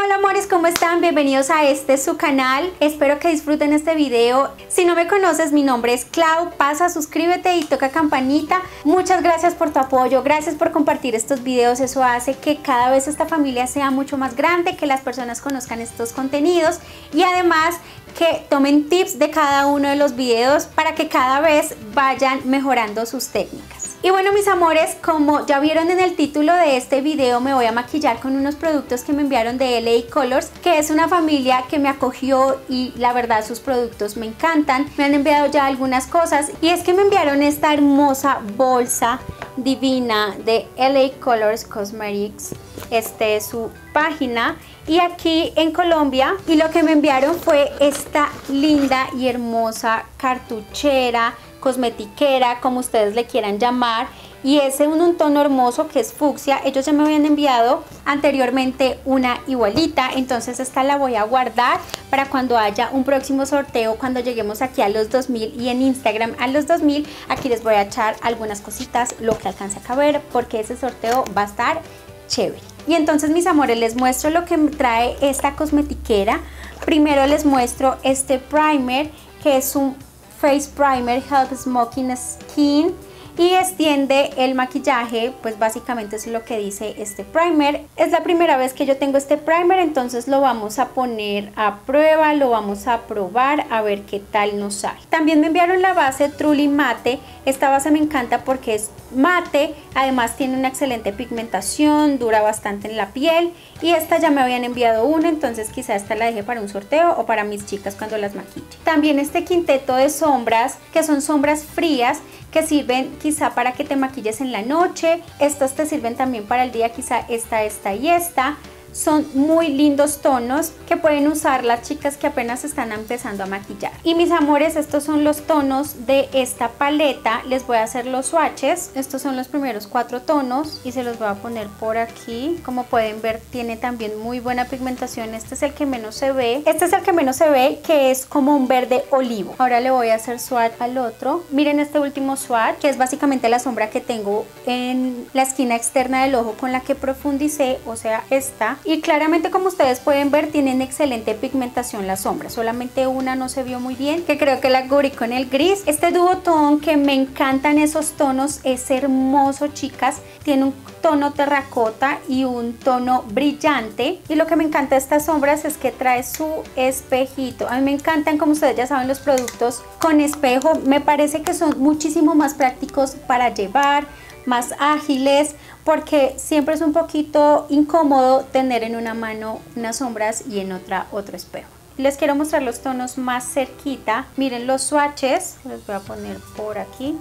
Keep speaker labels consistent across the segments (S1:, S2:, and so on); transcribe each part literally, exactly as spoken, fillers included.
S1: Hola amores, ¿cómo están? Bienvenidos a este su canal. Espero que disfruten este video. Si no me conoces, mi nombre es Clau. Pasa, suscríbete y toca campanita. Muchas gracias por tu apoyo, gracias por compartir estos videos. Eso hace que cada vez esta familia sea mucho más grande, que las personas conozcan estos contenidos y además que tomen tips de cada uno de los videos para que cada vez vayan mejorando sus técnicas. Y bueno, mis amores, como ya vieron en el título de este video, me voy a maquillar con unos productos que me enviaron de L A Colors, que es una familia que me acogió y la verdad sus productos me encantan. Me han enviado ya algunas cosas y es que me enviaron esta hermosa bolsa divina de L A Colors Cosmetics. Este es su página y aquí en Colombia, y lo que me enviaron fue esta linda y hermosa cartuchera, cosmetiquera, como ustedes le quieran llamar, y es en un tono hermoso que es fucsia. Ellos ya me habían enviado anteriormente una igualita, entonces esta la voy a guardar para cuando haya un próximo sorteo, cuando lleguemos aquí a los dos mil y en Instagram a los dos mil. Aquí les voy a echar algunas cositas, lo que alcance a caber, porque ese sorteo va a estar chévere. Y entonces, mis amores, les muestro lo que trae esta cosmetiquera. Primero les muestro este primer, que es un Face Primer Help Smoking Skin y extiende el maquillaje, pues básicamente es lo que dice este primer. Es la primera vez que yo tengo este primer, entonces lo vamos a poner a prueba, lo vamos a probar a ver qué tal nos sale. También me enviaron la base Truly Mate. Esta base me encanta porque es mate, además tiene una excelente pigmentación, dura bastante en la piel, y esta ya me habían enviado una, entonces quizá esta la deje para un sorteo o para mis chicas cuando las maquille. También este quinteto de sombras, que son sombras frías, que sirven quizá para que te maquilles en la noche. Estas te sirven también para el día, quizá esta, esta y esta. Son muy lindos tonos que pueden usar las chicas que apenas están empezando a maquillar. Y mis amores, estos son los tonos de esta paleta. Les voy a hacer los swatches. Estos son los primeros cuatro tonos y se los voy a poner por aquí. Como pueden ver, tiene también muy buena pigmentación. Este es el que menos se ve. Este es el que menos se ve, que es como un verde olivo. Ahora le voy a hacer swatch al otro. Miren este último swatch, que es básicamente la sombra que tengo en la esquina externa del ojo con la que profundicé, o sea, esta. Y claramente, como ustedes pueden ver, tienen excelente pigmentación las sombras. Solamente una no se vio muy bien, que creo que la cubrí con el gris. Este duotón, que me encantan esos tonos, es hermoso, chicas. Tiene un tono terracota y un tono brillante. Y lo que me encanta de estas sombras es que trae su espejito. A mí me encantan, como ustedes ya saben, los productos con espejo. Me parece que son muchísimo más prácticos para llevar, más ágiles, porque siempre es un poquito incómodo tener en una mano unas sombras y en otra otro espejo. Les quiero mostrar los tonos más cerquita. Miren los swatches, los voy a poner por aquí.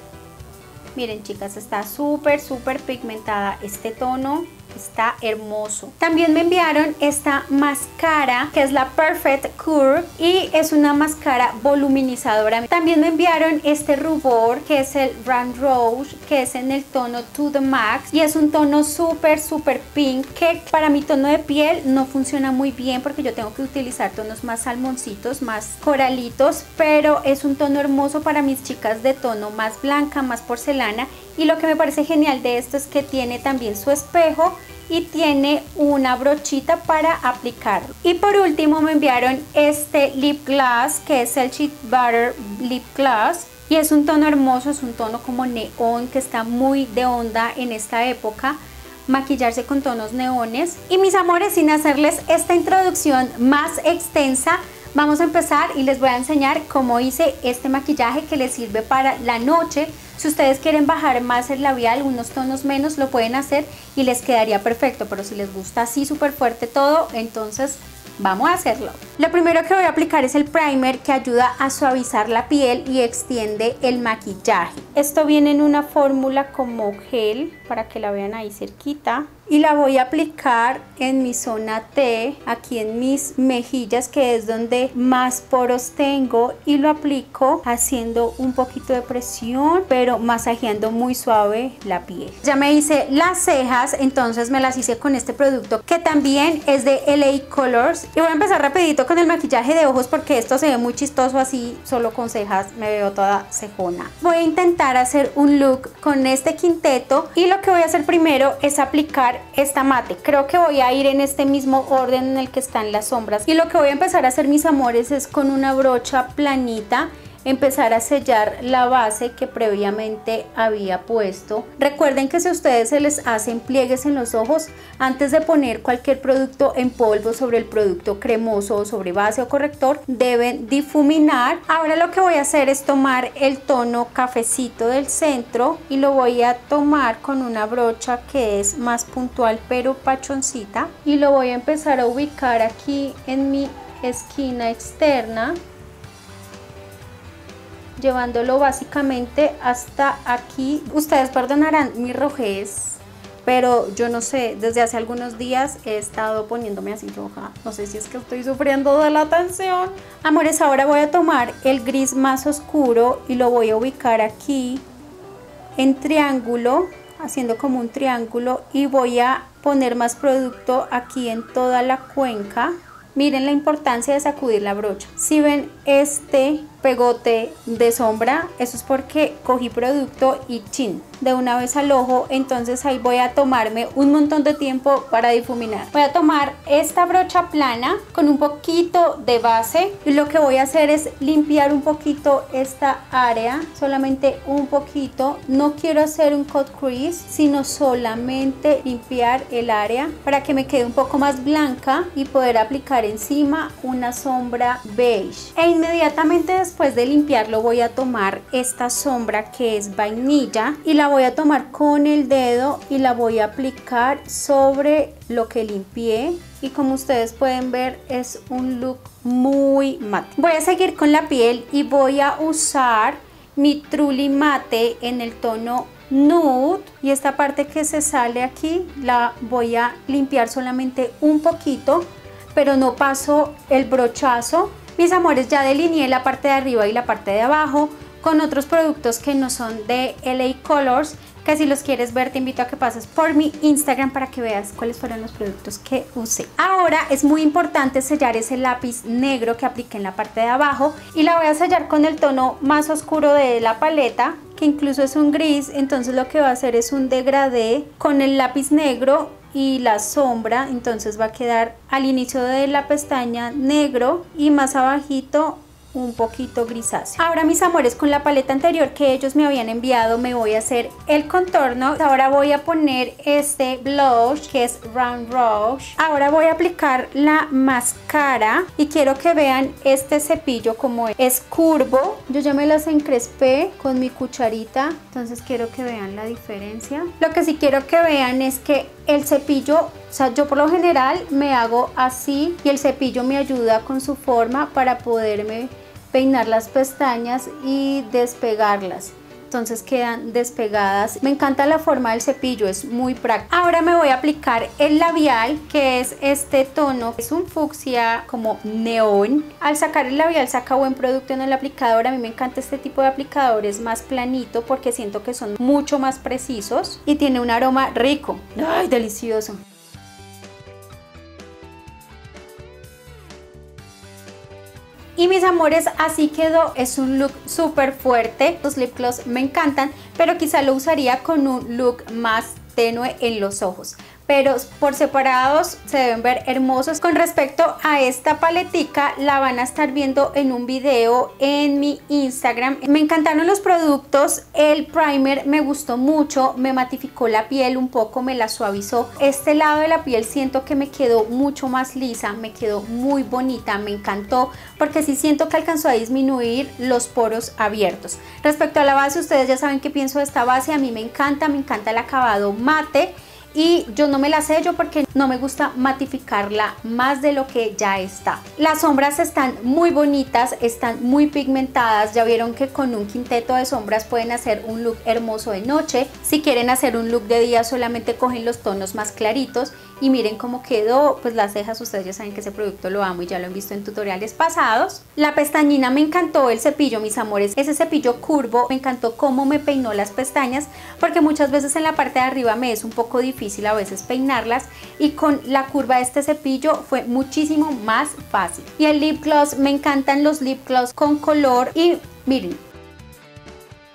S1: Miren, chicas, está súper súper pigmentada este tono. Está hermoso. También me enviaron esta máscara, que es la Perfect Curve, y es una máscara voluminizadora. También me enviaron este rubor, que es el Brand Rouge, que es en el tono To The Max, y es un tono súper súper pink, que para mi tono de piel no funciona muy bien porque yo tengo que utilizar tonos más salmoncitos, más coralitos, pero es un tono hermoso para mis chicas de tono más blanca, más porcelana. Y lo que me parece genial de esto es que tiene también su espejo y tiene una brochita para aplicarlo. Y por último me enviaron este lip gloss, que es el Cheat Butter Lip Gloss, y es un tono hermoso, es un tono como neón, que está muy de onda en esta época, maquillarse con tonos neones. Y mis amores, sin hacerles esta introducción más extensa, vamos a empezar y les voy a enseñar cómo hice este maquillaje que les sirve para la noche. Si ustedes quieren bajar más el labial, unos tonos menos, lo pueden hacer y les quedaría perfecto, pero si les gusta así súper fuerte todo, entonces vamos a hacerlo. Lo primero que voy a aplicar es el primer, que ayuda a suavizar la piel y extiende el maquillaje. Esto viene en una fórmula como gel, para que la vean ahí cerquita. Y la voy a aplicar en mi zona T, aquí en mis mejillas, que es donde más poros tengo, y lo aplico haciendo un poquito de presión, pero masajeando muy suave la piel. Ya me hice las cejas, entonces me las hice con este producto, que también es de L A Colors. Y voy a empezar rapidito con el maquillaje de ojos, porque esto se ve muy chistoso así, solo con cejas, me veo toda cejona. Voy a intentar hacer un look con este quinteto, y lo que voy a hacer primero es aplicar aplicar esta mate. Creo que voy a ir en este mismo orden en el que están las sombras. Y lo que voy a empezar a hacer, mis amores, es con una brocha planita empezar a sellar la base que previamente había puesto. Recuerden que si a ustedes se les hacen pliegues en los ojos, antes de poner cualquier producto en polvo sobre el producto cremoso o sobre base o corrector, deben difuminar. Ahora lo que voy a hacer es tomar el tono cafecito del centro y lo voy a tomar con una brocha que es más puntual pero pachoncita, y lo voy a empezar a ubicar aquí en mi esquina externa, llevándolo básicamente hasta aquí. Ustedes perdonarán mi rojez, pero yo no sé, desde hace algunos días he estado poniéndome así roja. No sé si es que estoy sufriendo de la tensión. Amores, ahora voy a tomar el gris más oscuro y lo voy a ubicar aquí en triángulo, haciendo como un triángulo, y voy a poner más producto aquí en toda la cuenca. Miren la importancia de sacudir la brocha. Si ven este pegote de sombra, eso es porque cogí producto y chin, de una vez al ojo. Entonces ahí voy a tomarme un montón de tiempo para difuminar. Voy a tomar esta brocha plana con un poquito de base y lo que voy a hacer es limpiar un poquito esta área, solamente un poquito. No quiero hacer un cut crease, sino solamente limpiar el área para que me quede un poco más blanca y poder aplicar encima una sombra beige. E inmediatamente después Después de limpiarlo voy a tomar esta sombra que es vainilla y la voy a tomar con el dedo y la voy a aplicar sobre lo que limpié, y como ustedes pueden ver es un look muy mate. Voy a seguir con la piel y voy a usar mi Truly Mate en el tono nude, y esta parte que se sale aquí la voy a limpiar solamente un poquito, pero no paso el brochazo. Mis amores, ya delineé la parte de arriba y la parte de abajo con otros productos que no son de L A Colors, que si los quieres ver te invito a que pases por mi Instagram para que veas cuáles fueron los productos que usé. Ahora es muy importante sellar ese lápiz negro que apliqué en la parte de abajo, y la voy a sellar con el tono más oscuro de la paleta, que incluso es un gris. Entonces lo que va a hacer es un degradé con el lápiz negro y la sombra. Entonces va a quedar al inicio de la pestaña negro y más abajito un poquito grisáceo. Ahora, mis amores, con la paleta anterior que ellos me habían enviado me voy a hacer el contorno. Ahora voy a poner este blush que es Round Rouge. Ahora voy a aplicar la máscara y quiero que vean este cepillo como es curvo. Yo ya me las encrespé con mi cucharita, entonces quiero que vean la diferencia. Lo que sí quiero que vean es que el cepillo, o sea, yo por lo general me hago así y el cepillo me ayuda con su forma para poderme peinar las pestañas y despegarlas. Entonces quedan despegadas. Me encanta la forma del cepillo, es muy práctico. Ahora me voy a aplicar el labial, que es este tono, es un fucsia como neón. Al sacar el labial saca buen producto en el aplicador. A mí me encanta este tipo de aplicadores más planito porque siento que son mucho más precisos y tiene un aroma rico. ¡Ay, delicioso! Y mis amores, así quedó. Es un look súper fuerte. Los lip gloss me encantan, pero quizá lo usaría con un look más tenue en los ojos. Pero por separados se deben ver hermosos. Con respecto a esta paletica, la van a estar viendo en un video en mi Instagram. Me encantaron los productos. El primer me gustó mucho, me matificó la piel un poco, me la suavizó. Este lado de la piel siento que me quedó mucho más lisa, me quedó muy bonita, me encantó, porque sí siento que alcanzó a disminuir los poros abiertos. Respecto a la base, ustedes ya saben qué pienso de esta base. A mí me encanta, me encanta el acabado mate. Y yo no me la sello porque no me gusta matificarla más de lo que ya está. Las sombras están muy bonitas, están muy pigmentadas. Ya vieron que con un quinteto de sombras pueden hacer un look hermoso de noche. Si quieren hacer un look de día, solamente cogen los tonos más claritos. Y miren cómo quedó. Pues las cejas, ustedes ya saben que ese producto lo amo y ya lo han visto en tutoriales pasados. La pestañina me encantó, el cepillo, mis amores, ese cepillo curvo, me encantó cómo me peinó las pestañas, porque muchas veces en la parte de arriba me es un poco difícil a veces peinarlas, y con la curva de este cepillo fue muchísimo más fácil. Y el lip gloss, me encantan los lip gloss con color, y miren,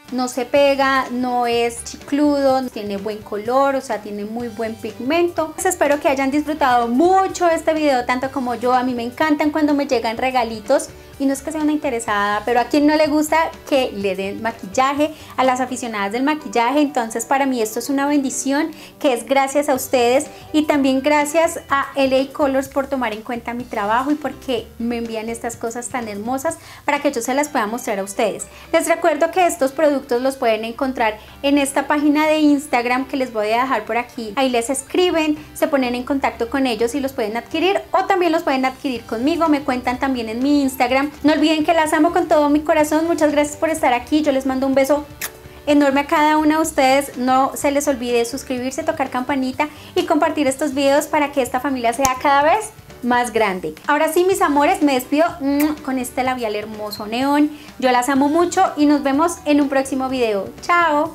S1: no se pega, no es chicludo, tiene buen color, o sea, tiene muy buen pigmento. Pues espero que hayan disfrutado mucho este video, tanto como yo. A mí me encantan cuando me llegan regalitos, y no es que sea una interesada, pero a quien no le gusta que le den maquillaje, a las aficionadas del maquillaje. Entonces para mí esto es una bendición, que es gracias a ustedes, y también gracias a L A Colors por tomar en cuenta mi trabajo y porque me envían estas cosas tan hermosas para que yo se las pueda mostrar a ustedes. Les recuerdo que estos productos los pueden encontrar en esta página de Instagram que les voy a dejar por aquí. Ahí les escriben, se ponen en contacto con ellos y los pueden adquirir, o también los pueden adquirir conmigo, me cuentan también en mi Instagram. No olviden que las amo con todo mi corazón. Muchas gracias por estar aquí. Yo les mando un beso enorme a cada una de ustedes. No se les olvide suscribirse, tocar campanita y compartir estos videos para que esta familia sea cada vez más grande. Ahora sí, mis amores, me despido con este labial hermoso neón. Yo las amo mucho y nos vemos en un próximo video. Chao.